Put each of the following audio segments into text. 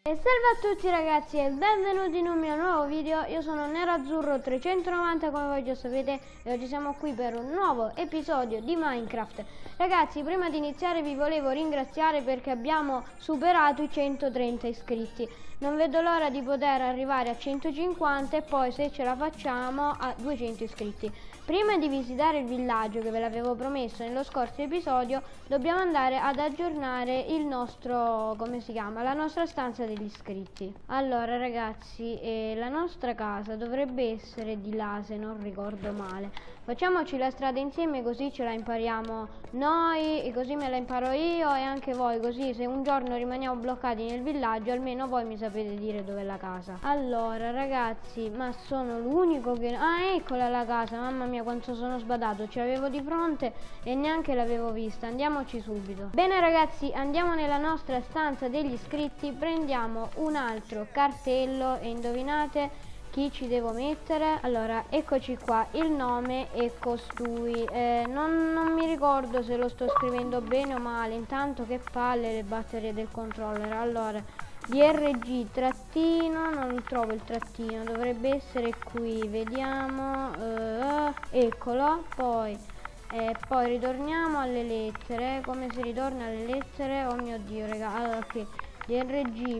E salve a tutti ragazzi e benvenuti in un mio nuovo video. Io sono Nerazzurro 390 come voi già sapete e oggi siamo qui per un nuovo episodio di Minecraft. Ragazzi, prima di iniziare vi volevo ringraziare perché abbiamo superato i 130 iscritti. Non vedo l'ora di poter arrivare a 150 e poi, se ce la facciamo, a 200 iscritti. Prima di visitare il villaggio, che ve l'avevo promesso nello scorso episodio, dobbiamo andare ad aggiornare il nostro, come si chiama, la nostra stanza degli iscritti. Allora ragazzi, la nostra casa dovrebbe essere di là, se non ricordo male. Facciamoci la strada insieme così ce la impariamo noi e così me la imparo io e anche voi, così se un giorno rimaniamo bloccati nel villaggio almeno voi mi sapete dire dov'è la casa. Allora ragazzi, ma sono l'unico che... Ah, eccola la casa, mamma mia quanto sono sbadato, ce l'avevo di fronte e neanche l'avevo vista. Andiamoci subito. Bene ragazzi, andiamo nella nostra stanza degli iscritti, prendiamo un altro cartello e indovinate chi ci devo mettere? Allora, eccoci qua, il nome è costui. Non mi ricordo se lo sto scrivendo bene o male, intanto che palle le batterie del controller. Allora, DRG trattino, non trovo il trattino, dovrebbe essere qui, vediamo, eccolo, poi ritorniamo alle lettere. Come si ritorna alle lettere? Oh mio Dio, raga, allora, ok, DRG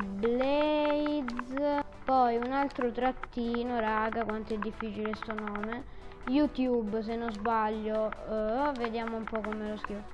Blades, poi un altro trattino, raga, quanto è difficile sto nome, YouTube se non sbaglio, vediamo un po' come lo scrivo,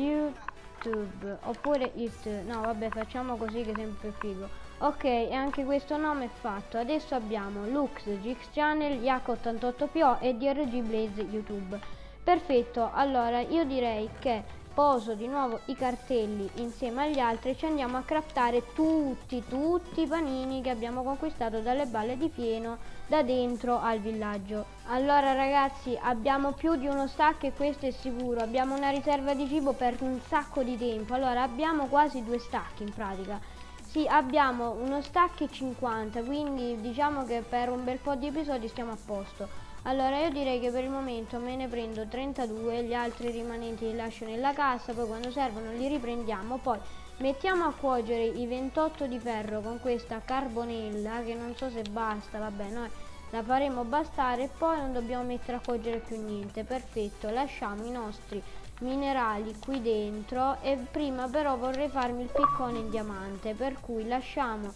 YouTube, oppure no vabbè, facciamo così che è sempre figo. Ok, e anche questo nome è fatto. Adesso abbiamo Lux, GX Channel, Yak88PO e DRG Blaze YouTube. Perfetto, allora io direi che poso di nuovo i cartelli insieme agli altri e ci andiamo a craftare tutti i panini che abbiamo conquistato dalle balle di fieno da dentro al villaggio. Allora ragazzi, abbiamo più di uno stack e questo è sicuro, abbiamo una riserva di cibo per un sacco di tempo. Allora abbiamo quasi 2 stack in pratica. Sì, abbiamo uno stack e 50, quindi diciamo che per un bel po' di episodi stiamo a posto. Allora io direi che per il momento me ne prendo 32, gli altri rimanenti li lascio nella cassa, poi quando servono li riprendiamo, poi mettiamo a cuocere i 28 di ferro con questa carbonella che non so se basta, vabbè noi la faremo bastare e poi non dobbiamo mettere a cuocere più niente. Perfetto, lasciamo i nostri minerali qui dentro e prima però vorrei farmi il piccone in diamante, per cui lasciamo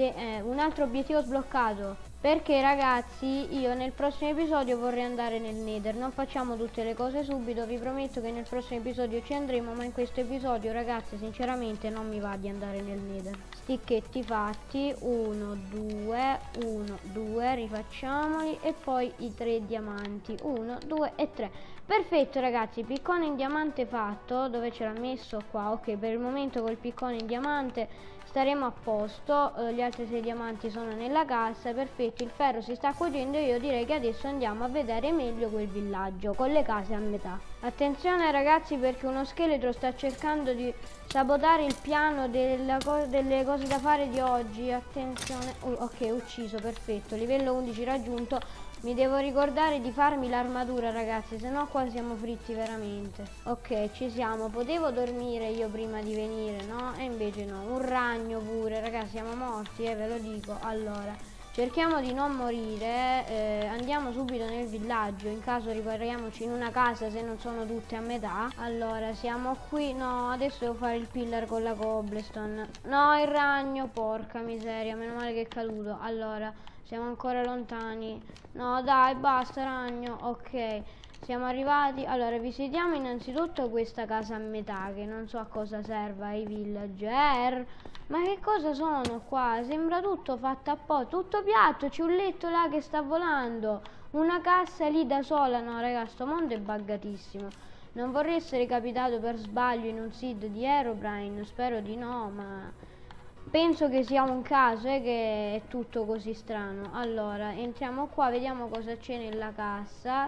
un altro obiettivo sbloccato. Perché ragazzi, io nel prossimo episodio vorrei andare nel Nether. Non facciamo tutte le cose subito, vi prometto che nel prossimo episodio ci andremo, ma in questo episodio ragazzi sinceramente non mi va di andare nel Nether. Sticchetti fatti, 1, 2, 1, 2, rifacciamoli e poi i 3 diamanti, 1, 2 e 3. Perfetto ragazzi, piccone in diamante fatto. Dove ce l'ha messo? Qua. Ok, per il momento col piccone in diamante staremo a posto, gli altri 6 diamanti sono nella cassa. Perfetto, il ferro si sta cuocendo e io direi che adesso andiamo a vedere meglio quel villaggio con le case a metà. Attenzione ragazzi, perché uno scheletro sta cercando di sabotare il piano delle cose da fare di oggi. Attenzione, ok, ucciso, perfetto, livello 11 raggiunto. Mi devo ricordare di farmi l'armatura ragazzi, se no qua siamo fritti veramente. Ok, ci siamo, potevo dormire io prima di venire, no? E invece no, un ragno pure, ragazzi siamo morti, ve lo dico. Allora, cerchiamo di non morire, andiamo subito nel villaggio, in caso ripariamoci in una casa se non sono tutte a metà. Allora, siamo qui, no, adesso devo fare il pillar con la cobblestone. No, il ragno, porca miseria, meno male che è caduto. Allora, siamo ancora lontani. No dai, basta ragno. Ok, siamo arrivati. Allora visitiamo innanzitutto questa casa a metà, che non so a cosa serva ai villager. Ma che cosa sono qua? Sembra tutto fatto apposta, tutto piatto. C'è un letto là che sta volando, una cassa lì da sola. No raga, sto mondo è buggatissimo. Non vorrei essere capitato per sbaglio in un seed di Herobrine, spero di no, ma penso che sia un caso, che è tutto così strano. Allora, entriamo qua, vediamo cosa c'è nella cassa.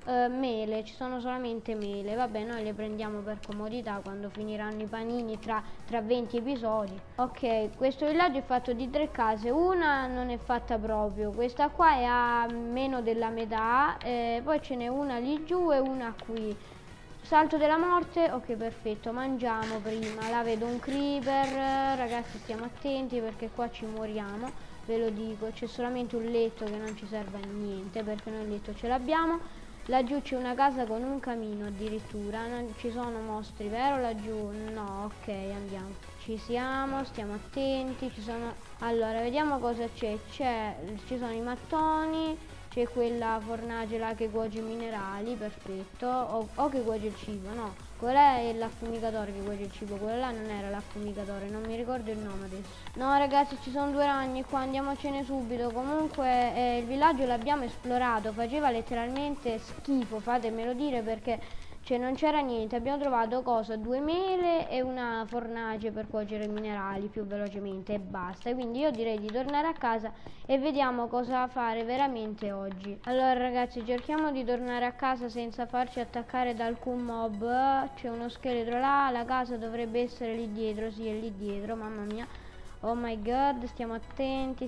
Mele, ci sono solamente mele. Vabbè, noi le prendiamo per comodità quando finiranno i panini tra 20 episodi. Ok, questo villaggio è fatto di 3 case. Una non è fatta proprio, questa qua è a meno della metà. Poi ce n'è una lì giù e una qui. Salto della morte, ok perfetto, mangiamo prima. Là vedo un creeper, ragazzi stiamo attenti perché qua ci moriamo, ve lo dico. C'è solamente un letto che non ci serve a niente perché noi il letto ce l'abbiamo. Laggiù c'è una casa con un camino addirittura, non ci sono mostri, vero laggiù? No, ok, andiamo. Ci siamo, stiamo attenti, ci sono... Allora, vediamo cosa c'è. Ci sono i mattoni, c'è quella fornace là che cuoce i minerali, perfetto. O che cuoce il cibo, no. Quella è l'affumigatore che cuoce il cibo, quella là non era l'affumigatore, non mi ricordo il nome adesso. No ragazzi, ci sono 2 ragni qua, andiamocene subito. Comunque il villaggio l'abbiamo esplorato, faceva letteralmente schifo, fatemelo dire, perché non c'era niente. Abbiamo trovato cosa? 2 mele e una fornace per cuocere i minerali più velocemente e basta. Quindi io direi di tornare a casa e vediamo cosa fare veramente oggi. Allora ragazzi, cerchiamo di tornare a casa senza farci attaccare da alcun mob. C'è uno scheletro là, la casa dovrebbe essere lì dietro, sì è lì dietro, mamma mia. Oh my god, stiamo attenti,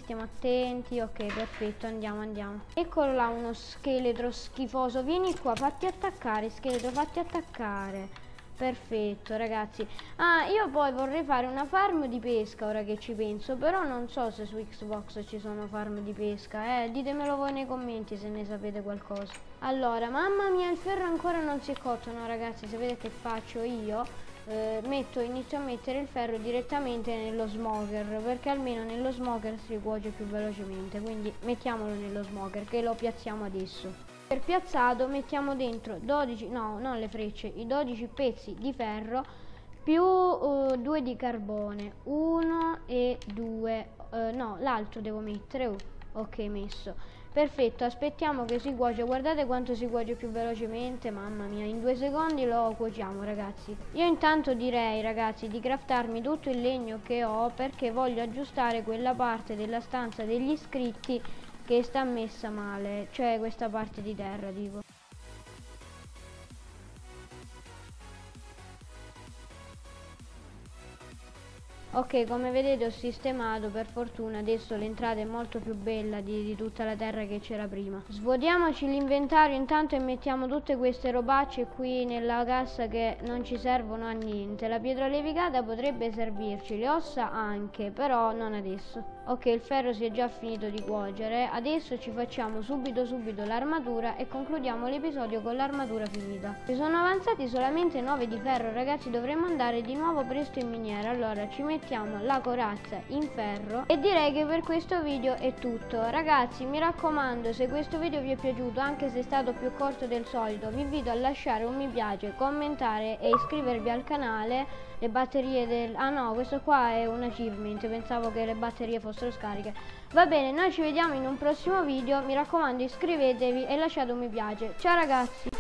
ok perfetto, andiamo. Eccolo là uno scheletro schifoso, vieni qua, fatti attaccare scheletro, fatti attaccare. Perfetto ragazzi. Ah, io poi vorrei fare una farm di pesca ora che ci penso, però non so se su Xbox ci sono farm di pesca, ditemelo voi nei commenti se ne sapete qualcosa. Allora, mamma mia, il ferro ancora non si è cotto, no ragazzi, sapete che faccio io? Inizio a mettere il ferro direttamente nello smoker, perché almeno nello smoker si cuoce più velocemente, quindi mettiamolo nello smoker che lo piazziamo adesso. Per piazzato mettiamo dentro 12, no, non le frecce, i 12 pezzi di ferro più 2 di carbone, 1 e 2, no, l'altro devo mettere, ok, messo. Perfetto, aspettiamo che si cuoce, guardate quanto si cuoce più velocemente, mamma mia, in 2 secondi lo cuociamo ragazzi. Io intanto direi ragazzi di craftarmi tutto il legno che ho perché voglio aggiustare quella parte della stanza degli iscritti che sta messa male, cioè questa parte di terra dico. Ok, come vedete ho sistemato, per fortuna adesso l'entrata è molto più bella di tutta la terra che c'era prima. Svuotiamoci l'inventario intanto e mettiamo tutte queste robacce qui nella cassa che non ci servono a niente. La pietra levigata potrebbe servirci, le ossa anche, però non adesso. Ok, il ferro si è già finito di cuocere, adesso ci facciamo subito l'armatura e concludiamo l'episodio con l'armatura finita. Ci sono avanzati solamente 9 di ferro ragazzi, dovremmo andare di nuovo presto in miniera, allora ci mettiamo la corazza in ferro e direi che per questo video è tutto. Ragazzi mi raccomando, se questo video vi è piaciuto, anche se è stato più corto del solito, vi invito a lasciare un mi piace, commentare e iscrivervi al canale. Le batterie del... ah no, questo qua è un achievement, pensavo che le batterie fossero scariche. Va bene, noi ci vediamo in un prossimo video, mi raccomando iscrivetevi e lasciate un mi piace. Ciao ragazzi!